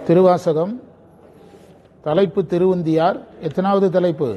திருவாசகம் தலைப்பு திருவுந்தியார். எத்தனாவது தலைப்பு?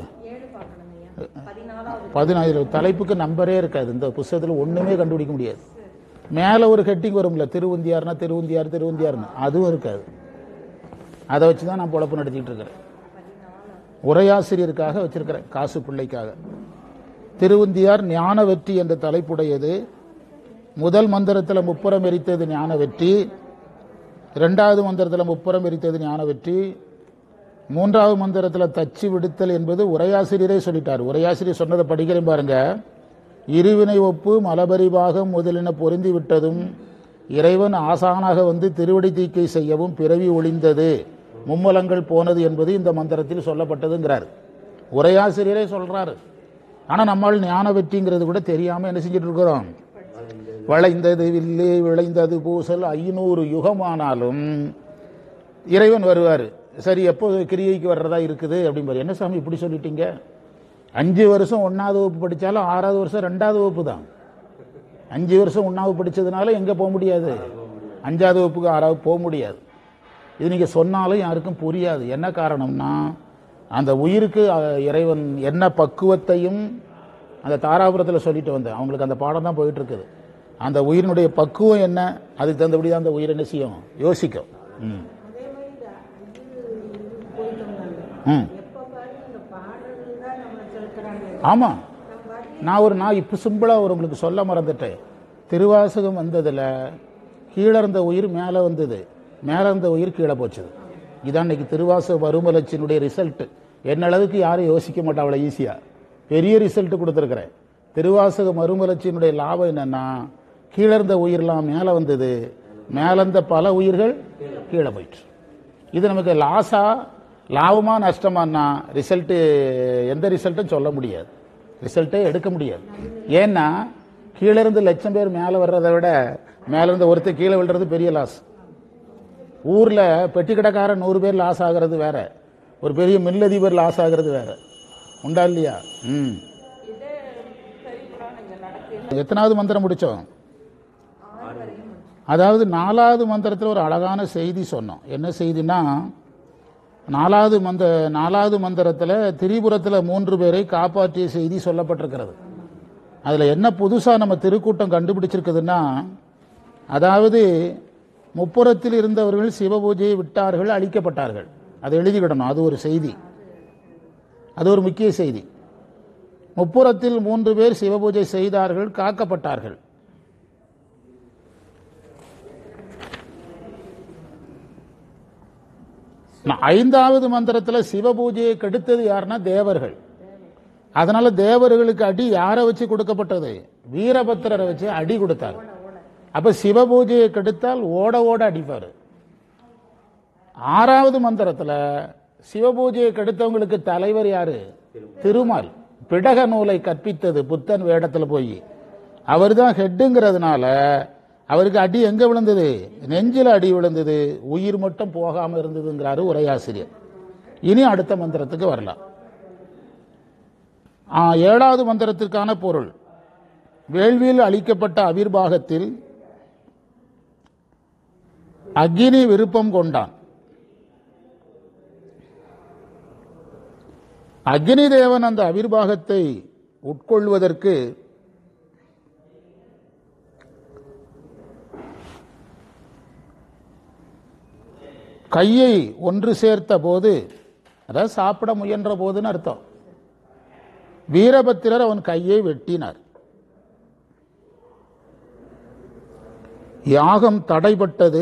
14. தலைப்புக்கு நம்பரே இருக்காது இந்த புத்தகத்தில், ஒண்ணுமே கண்டுபிடிக்க முடியாது. மேல ஒரு ஹெட்டிங் வரும்ல, திருவுந்தியார்னா திருவுந்தியார் திருவுந்தியார்னு, அதுவும் இருக்காது. அதை வச்சுதான் நான் பொழப்பு நடத்திட்டு இருக்கிறேன். உரையாசிரியருக்காக வச்சிருக்கிறேன், காசு பிள்ளைக்காக. திருவுந்தியார் ஞான வெற்றி என்ற தலைப்புடையது. முதல் மந்திரத்தில் முப்புறம் எரித்தது ஞான வெற்றி, இரண்டாவது மந்திரத்தில் முப்புறம் எரித்தது ஞான வெற்றி, மூன்றாவது மந்திரத்தில் தச்சு விடுத்தல் என்பது உரையாசிரியரே சொல்லிட்டார். உரையாசிரியர் சொன்னதை படிக்கிறேன் பாருங்க. இருவினை ஒப்பு மலபரிபாகம் முதலின பொருந்தி விட்டதும் இறைவன் ஆசானாக வந்து திருவடி தீக்கை செய்யவும் பிறவி ஒளிந்தது, மும்மலங்கள் போனது என்பது இந்த மந்திரத்தில் சொல்லப்பட்டதுங்கிறார். உரையாசிரியரே சொல்றாரு. ஆனா நம்மால் ஞான வெற்றிங்கிறது கூட தெரியாம என்ன செஞ்சுட்டு இருக்கிறோம். வளைந்தது வில்லு விளைந்தது பூசல் 500 யுகமானாலும் இறைவன் வருவார். சரி, எப்போ கிரியைக்கு வர்றதா இருக்குது அப்படிம்பாரு. என்ன சாமி இப்படி சொல்லிட்டீங்க? 5 வருஷம் 1வது வகுப்பு படித்தாலும் 6வது வருஷம் 2வது வகுப்பு தான். 5 வருஷம் 1வது படித்ததுனால எங்கே போக முடியாது? 5வது வகுப்புக்கு 6வது போக முடியாது. இது நீங்கள் சொன்னாலும் யாருக்கும் புரியாது. என்ன காரணம்னா, அந்த உயிருக்கு இறைவன் என்ன பக்குவத்தையும் அந்த தாராபுரத்தில் சொல்லிட்டு வந்தேன். அவங்களுக்கு அந்த பாடம் தான் போயிட்டு இருக்குது. அந்த உயிரினுடைய பக்குவம் என்ன, அதுக்கு தகுந்தபடி தான் அந்த உயிர் என்ன செய்யும், யோசிக்கும். ஆமா, நான் இப்ப சிம்பிளா உங்களுக்கு சொல்ல மறந்துட்டேன். திருவாசகம் வந்ததுல கீழே இருந்த உயிர் மேல வந்தது, மேல இருந்த உயிர் கீழே போச்சது. இதான் இன்னைக்கு திருவாசக மறுமலர்ச்சியினுடைய ரிசல்ட். என்ன அளவுக்கு யாரும் யோசிக்க மாட்டா, அவ்வளவு ஈஸியா பெரிய ரிசல்ட் கொடுத்துருக்கிறேன். திருவாசக மறுமலர்ச்சியினுடைய லாபம் என்னன்னா, கீழே இருந்த உயிரெல்லாம் மேல வந்தது, மேல இருந்த பல உயிர்கள் கீழே போயிட்டு. இது நமக்கு லாஸா லாபமா நஷ்டமானா ரிசல்ட், எந்த ரிசல்ட்டும் சொல்ல முடியாது, ரிசல்ட்டே எடுக்க முடியாது. ஏன்னா கீழே இருந்து 1,00,000 பேர் மேல வர்றதை விட மேல இருந்த ஒருத்தர் கீழே விழுறது பெரிய லாஸ். ஊர்ல பெட்டி கடைக்காரன் 100 பேர் லாஸ் ஆகிறது வேற, ஒரு பெரிய மில்லதிபர் லாஸ் ஆகிறது வேற. உண்டா இல்லையா? எத்தனாவது மந்திரம் முடிச்சோம்? அதாவது 4வது மந்திரத்தில் ஒரு அழகான செய்தி சொன்னோம். என்ன செய்தினா, 4வது மந்திரத்தில் திரிபுரத்தில் 3 பேரை காப்பாற்றிய செய்தி சொல்லப்பட்டிருக்கிறது. அதில் என்ன புதுசாக நம்ம திருக்கூட்டம் கண்டுபிடிச்சிருக்குதுன்னா, அதாவது முப்புறத்தில் இருந்தவர்கள் சிவபூஜையை விட்டார்கள், அழிக்கப்பட்டார்கள். அதை எழுதிவிடணும். அது ஒரு செய்தி, அது ஒரு முக்கிய செய்தி. முப்புறத்தில் 3 பேர் சிவபூஜை செய்தார்கள், காக்கப்பட்டார்கள். ஐந்தாவது மந்திரத்தில் சிவபூஜையை கெடுத்தது யாருன்னா தேவர்கள். அதனால தேவர்களுக்கு அடி யாரை வச்சு கொடுக்கப்பட்டது? வீரபத்திரரை வச்சு அடி கொடுத்தார். அப்ப சிவபூஜையை கெடுத்தால் ஓட ஓட அடிப்பாரு. 6வது மந்திரத்தில் சிவபூஜையை கெடுத்தவங்களுக்கு தலைவர் யாரு? திருமால். பிடக நூலை கற்பித்தது புத்தன் வேடத்தில் போய் அவர் தான் ஹெட்டுங்கிறதுனால அவருக்கு அடி எங்க விழுந்தது? நெஞ்சில அடி விழுந்தது, உயிர் மட்டும் போகாம இருந்ததுங்கிறாரு உரையாசிரியர். இனி அடுத்த மந்திரத்துக்கு வரலாம். 7வது மந்திரத்திற்கான பொருள், வேள்வியில் அளிக்கப்பட்ட அவிர்வாகத்தில் அக்னி விருப்பம் கொண்டான். அக்னி தேவன் அந்த அவிர்வாகத்தை உட்கொள்வதற்கு கையை ஒன்று சேர்த்த போது, அதாவது சாப்பிட முயன்ற போதுன்னு அர்த்தம், வீரபத்திரர் அவன் கையை வெட்டினார். யாகம் தடைபட்டது,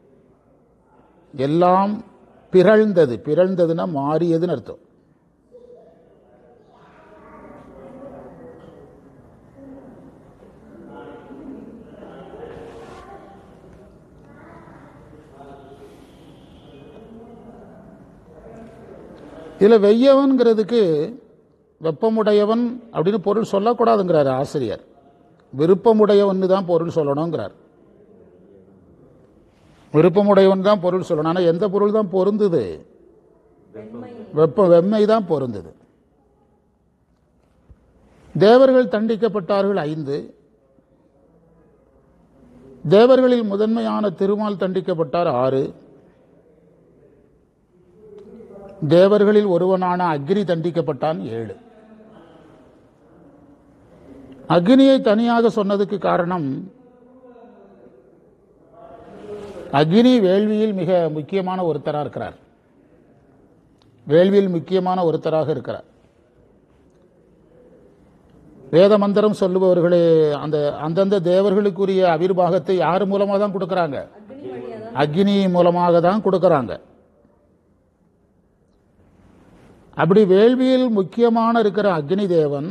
எல்லாம் பிறழ்ந்தது. பிறழ்ந்ததுன்னா மாறியதுன்னு அர்த்தம். இதில் வெய்யவன்கிறதுக்கு வெப்பமுடையவன் அப்படின்னு பொருள் சொல்லக்கூடாதுங்கிறார் ஆசிரியர். விருப்பமுடையவன் தான் பொருள் சொல்லணுங்கிறார். விருப்பமுடையவன் தான் பொருள் சொல்லணும். ஆனால் எந்த பொருள் தான் பொருந்தது? வெம்மை தான் பொருந்தது. தேவர்கள் தண்டிக்கப்பட்டார்கள் 5. தேவர்களில் முதன்மையான திருமால் தண்டிக்கப்பட்டார் 6. தேவர்களில் ஒருவனான அக்னி தண்டிக்கப்பட்டான் 7. அக்னியை தனியாக சொன்னதுக்கு காரணம், அக்னி வேள்வியில் மிக முக்கியமான ஒருத்தராக இருக்கிறார். வேள்வியில் முக்கியமான ஒருத்தராக இருக்கிறார். வேத மந்திரம் சொல்லுபவர்களே அந்தந்த தேவர்களுக்குரிய அவிர்வாகத்தை யார் மூலமாக தான் கொடுக்கறாங்க? அக்னி மூலமாக தான் கொடுக்கறாங்க. அப்படி வேள்வியில் முக்கியமான இருக்கிற அக்னி தேவன்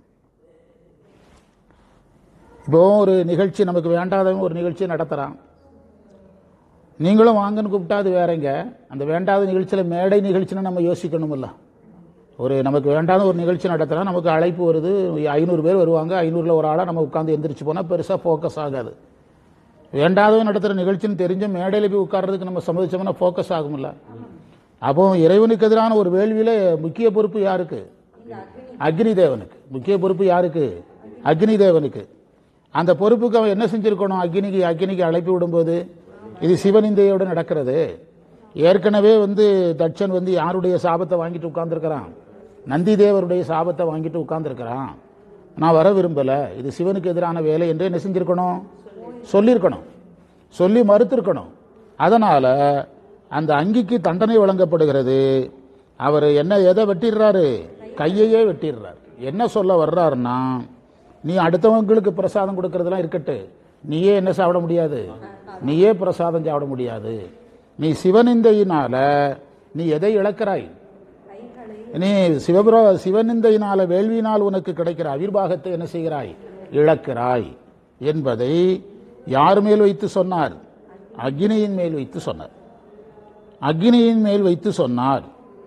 இப்போ ஒரு நிகழ்ச்சி நமக்கு வேண்டாதவங்க ஒரு நிகழ்ச்சி நடத்துறான். நீங்களும் வாங்கன்னு கூப்பிட்டா அது வேறங்க. அந்த வேண்டாத நிகழ்ச்சியில் மேடை நிகழ்ச்சின்னு நம்ம யோசிக்கணுமில்ல. நமக்கு வேண்டாத ஒரு நிகழ்ச்சி நடத்துகிறோம், நமக்கு அழைப்பு வருது, 500 பேர் வருவாங்க, 500ல் ஒரு ஆளாக நம்ம உட்காந்து எந்திரிச்சு போனால் பெருசாக ஃபோக்கஸ் ஆகாது. வேண்டாதவன் நடத்துகிற நிகழ்ச்சின்னு தெரிஞ்ச மேடையில் போய் உட்கார்றதுக்கு நம்ம சம்மதிச்சோம்னா ஃபோக்கஸ் ஆகும்ல. அப்போ இறைவனுக்கு எதிரான ஒரு வேள்வியில் முக்கிய பொறுப்பு யாருக்கு? அக்னி தேவனுக்கு. முக்கிய பொறுப்பு யாருக்கு? அக்னி தேவனுக்கு. அந்த பொறுப்புக்கு அவன் என்ன செஞ்சிருக்கணும்? அக்னிக்கு அழைப்பு விடும்போது இது சிவனிந்தையோடு நடக்கிறது. ஏற்கனவே தட்சன் யாருடைய சாபத்தை வாங்கிட்டு உட்கார்ந்துருக்கிறான்? நந்தி தேவருடைய சாபத்தை வாங்கிட்டு உட்கார்ந்துருக்கிறான். நான் வர விரும்பலை, இது சிவனுக்கு எதிரான வேலை என்று என்ன செஞ்சிருக்கணும்? சொல்லியிருக்கணும், சொல்லி மறுத்திருக்கணும். அதனால அந்த அங்கிக்கு தண்டனை வழங்கப்படுகிறது. அவர் எதை வெட்டிடுறாரு? கையையே வெட்டிடுறார். என்ன சொல்ல வர்றாருன்னா, நீ அடுத்தவங்களுக்கு பிரசாதம் கொடுக்கறதெல்லாம் இருக்கட்டு, நீயே என்ன சாப்பிட முடியாது? நீயே பிரசாதம் சாப்பிட முடியாது. நீ சிவனிந்தையினால நீ எதை இழக்கிறாய்? நீ சிவனிந்தையினால வேள்வியினால் உனக்கு கிடைக்கிற அவிர்வாகத்தை என்ன செய்கிறாய்? இழக்கிறாய் என்பதை யார் மேல் வைத்து சொன்னார்? அக்னியின் மேல் வைத்து சொன்னார். அக்னியின் மேல் வைத்து சொன்னார்.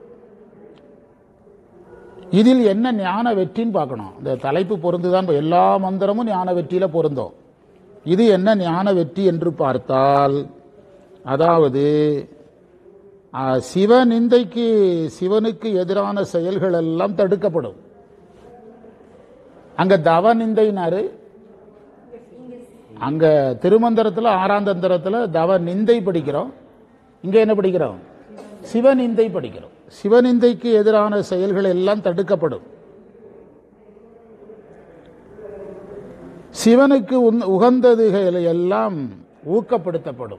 இதில் என்ன ஞான வெற்றின்னு பார்க்கணும். இந்த தலைப்பு பொருந்துதான். எல்லா மந்திரமும் ஞான வெற்றியில பொருந்தும். இது என்ன ஞான வெற்றி என்று பார்த்தால், அதாவது சிவனுக்கு எதிரான செயல்கள் எல்லாம் தடுக்கப்படும். அங்க தவ நிந்தைனாரு, அங்க திருமந்திரத்தில் 6ஆம் தந்திரத்தில் தவ நிந்தை படிக்கிறோம். இங்க என்ன படிக்கிறோம்? சிவநிந்தை படிக்கிறோம். சிவநிந்தைக்கு எதிரான செயல்கள் எல்லாம் தடுக்கப்படும். சிவனுக்கு உகந்ததுகள் எல்லாம் ஊக்கப்படுத்தப்படும்.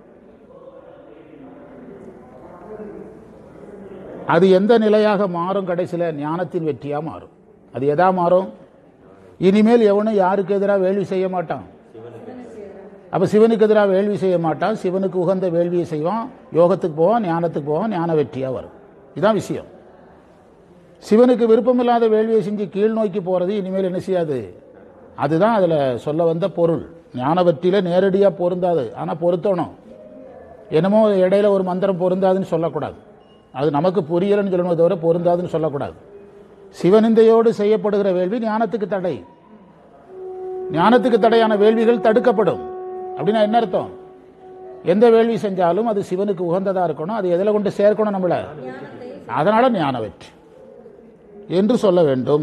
அது எந்த நிலையாக மாறும்? கடைசியில் ஞானத்தின் வெற்றியா மாறும். அது எதா மாறும்? இனிமேல் எவனும் யாருக்கு எதிராக வேள்வி செய்ய மாட்டான். அப்ப சிவனுக்கு எதிராக வேள்வி செய்ய மாட்டான். சிவனுக்கு உகந்த வேள்வியை செய்வான். யோகத்துக்கு போவான், ஞானத்துக்கு போவான், ஞான வெற்றியா வரும். இதுதான் விஷயம். சிவனுக்கு விருப்பமில்லாத வேள்வியை செஞ்சு கீழ் நோக்கி போறது இனிமேல் என்ன செய்யாது. அதுதான் அதுல சொல்ல வந்த பொருள். ஞான வெற்றியில நேரடியா பொருந்தாது, ஆனா பொருத்தணும். என்னமோ இடையில ஒரு மந்திரம் பொருந்தாதுன்னு சொல்லக்கூடாது. அது நமக்கு புரியலன்னு சொல்லணும், தவிர பொருந்தாதுன்னு சொல்லக்கூடாது. சிவனிந்தையோடு செய்யப்படுகிற வேள்வி ஞானத்துக்கு தடை. ஞானத்துக்கு தடையான வேள்விகள் தடுக்கப்படும். அப்படின்னா என்ன அர்த்தம்? எந்த வேள்வி செஞ்சாலும் அது சிவனுக்கு உகந்ததா இருக்கணும். அது எதில் கொண்டு சேர்க்கணும்? நம்மள. அதனால ஞான வெற்றி என்று சொல்ல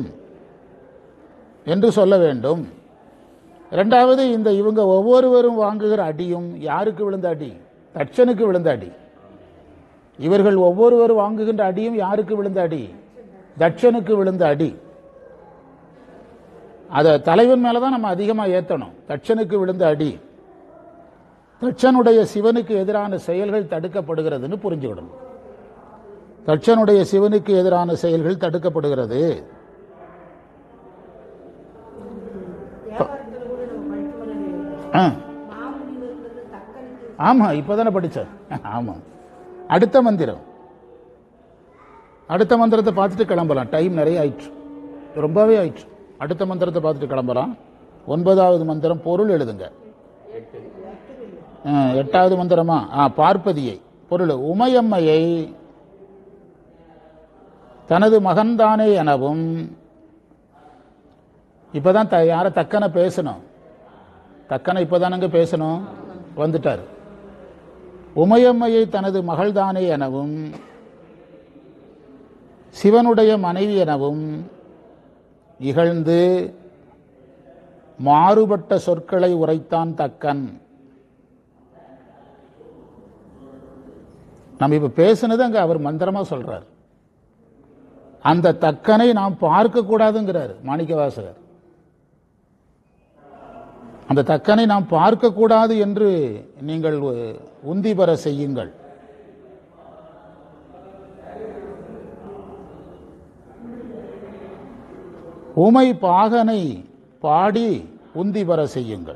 வேண்டும். இரண்டாவது, இவங்க ஒவ்வொருவரும் வாங்குகிற அடியும் யாருக்கு விழுந்த அடி? தட்சனுக்கு விழுந்த அடி. இவர்கள் ஒவ்வொருவரும் வாங்குகின்ற அடியும் யாருக்கு விழுந்த அடி? தட்சனுக்கு விழுந்த அடி. அத தலைவன் மேலதான் நம்ம அதிகமா ஏத்தணும். தட்சனுக்கு விழுந்த அடி. தட்சனுடைய சிவனுக்கு எதிரான செயல்கள் தடுக்கப்படுகிறதுன்னு புரிஞ்சுக்கணும். தட்சனுடைய சிவனுக்கு எதிரான செயல்கள் தடுக்கப்படுகிறது. ஆமா, இப்பதானே படிச்ச. ஆமா, அடுத்த மந்திரத்தை பார்த்துட்டு கிளம்பலாம். டைம் நிறைய ஆயிற்று, ரொம்பவே ஆயிற்று. அடுத்த மந்திரத்தை பார்த்துட்டு கிளம்பலாம். 9வது மந்திரம் பொருள் எழுதுங்க. 8வது மந்திரமா? பார்ப்பதியை பொருள். உமையம்மையை தனது மகன்தானே எனவும். இப்பதான் யார தக்கனை பேசணும். தக்கனை இப்பதானங்க பேசணும். வந்துட்டார். உமையம்மையை தனது மகள்தானே எனவும் சிவனுடைய மனைவி எனவும் இகழ்ந்து மாறுபட்ட சொற்களை உரைத்தான் தக்கன். நம்ம இப்ப பேசுனது அங்க அவர் மந்திரமா சொல்றார். அந்த தக்கனை நாம் பார்க்க கூடாதுங்கிறார் மாணிக்கவாசகர். அந்த தக்கனை நாம் பார்க்க கூடாது என்று நீங்கள் உந்தி பெற செய்யுங்கள். உமை பாகனை பாடி உந்தி பெற செய்யுங்கள்.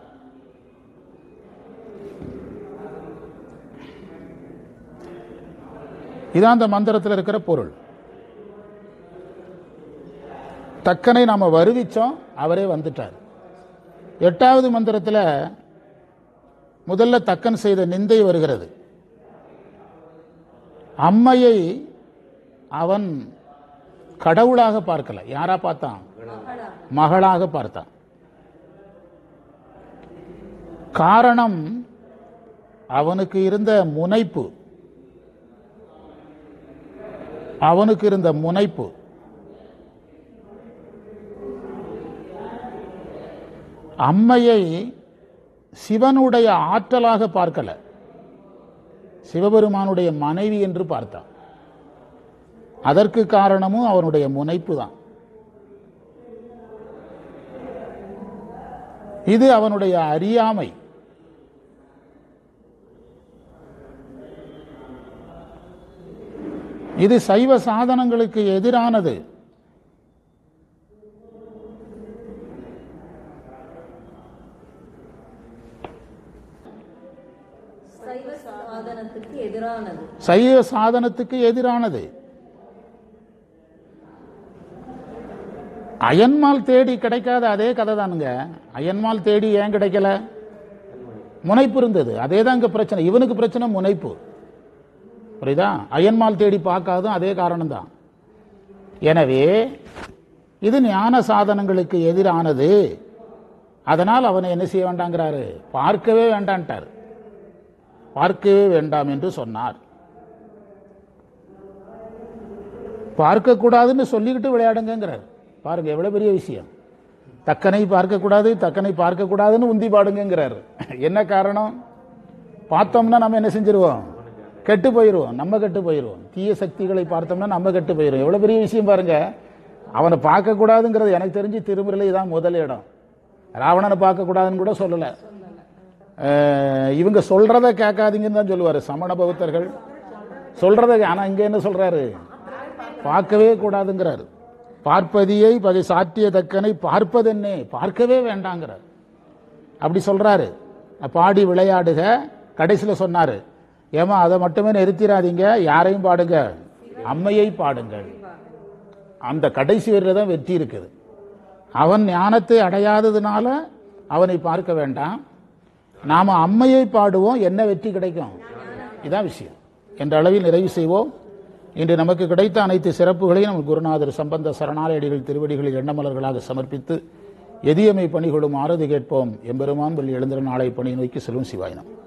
இதான் அந்த மந்திரத்தில் இருக்கிற பொருள். தக்கனை நாம வருவிச்சோம், அவரே வந்துட்டார். 8வது மந்திரத்தில் முதல்ல தக்கன் செய்த நிந்தை வருகிறது. அம்மையை அவன் கடவுளாக பார்க்கல. யாரா பார்த்தான்? மகளாக பார்த்தான். காரணம் அவனுக்கு இருந்த முனைப்பு. அம்மையை சிவனுடைய ஆற்றலாக பார்க்கல, சிவபெருமானுடைய மனைவி என்று பார்த்தான். அதற்கு காரணமும் அவனுடைய முனைப்பு தான். இது அவனுடைய அறியாமை. இது சைவ சாதனங்களுக்கு எதிரானது. சைவ சாதனத்துக்கு எதிரானது. அயன்மால் தேடி கிடைக்காத அதே கதை தானுங்க. அயன்மால் தேடி ஏன் கிடைக்கல? முனைப்பு இருந்தது. அதே தான் இங்க பிரச்சனை. இவனுக்கு பிரச்சனை முனைப்பு. புரியுதா? அயன்மால் தேடி பார்க்காதும் அதே காரணம் தான். எனவே இது ஞான சாதனங்களுக்கு எதிரானது. அதனால் அவனை என்ன செய்ய வேண்டாங்கிறாரு? பார்க்கவே வேண்டான்ட்டார். பார்க்கவே வேண்டாம் என்று சொன்னார். பார்க்கக்கூடாதுன்னு சொல்லிக்கிட்டு விளையாடுங்கிறார். பாருங்க எவ்வளவு பெரிய விஷயம். தக்கனை பார்க்கக்கூடாது, தக்கனை பார்க்கக்கூடாதுன்னு உந்தி பாடுங்கிறார். என்ன காரணம்? பார்த்தோம்னா நம்ம என்ன செஞ்சிருவோம்? கெட்டு போயிடுவோம். நம்ம கெட்டு போயிடுவோம். தீய சக்திகளை பார்த்தோம்னா நம்ம கெட்டு போயிடுவோம். எவ்வளவு பெரிய விஷயம் பாருங்க. அவனை பார்க்கக்கூடாதுங்கிறது எனக்கு தெரிஞ்சு திருமுறையில தான் முதல் இடம். ராவணனை பார்க்கக்கூடாதுன்னு கூட சொல்லலை. இவங்க சொல்றத கேட்காதீங்கன்னு தான் சொல்லுவாரு சமண பௌத்தர்கள். சொல்றத, ஆனா இங்க என்ன சொல்றாரு? பார்க்கவே கூடாதுங்கிறாரு. பார்ப்பதியை பகை சாற்றிய தக்கனை பார்ப்பதென்னே, பார்க்கவே வேண்டாங்கிறார். அப்படி சொல்றாரு. பாடி விளையாடுக. கடைசியில் சொன்னாரு, ஏமா அதை மட்டுமே நிறுத்திடாதீங்க, யாரையும் பாடுங்க, அம்மையை பாடுங்கள். அந்த கடைசி வரையில தான் வெற்றி இருக்குது. அவன் ஞானத்தை அடையாததுனால அவனை பார்க்க வேண்டாம், நாம அம்மையை பாடுவோம், என்ன வெற்றி கிடைக்கும்? இதான் விஷயம் என்ற அளவில் நிறைவு செய்வோம். இன்று நமக்கு கிடைத்த அனைத்து சிறப்புகளையும் நம்ம குருநாதர் சம்பந்த சரணாலயடிகள் திருவடிகளில் எண்ணமலர்களாக சமர்ப்பித்து எதியமை பணிகளும் ஆறுதி கேட்போம். எம்பெருமான் பள்ளி எழுந்திர நாளை பணி நோக்கி செல்லும் சிவாயினம்.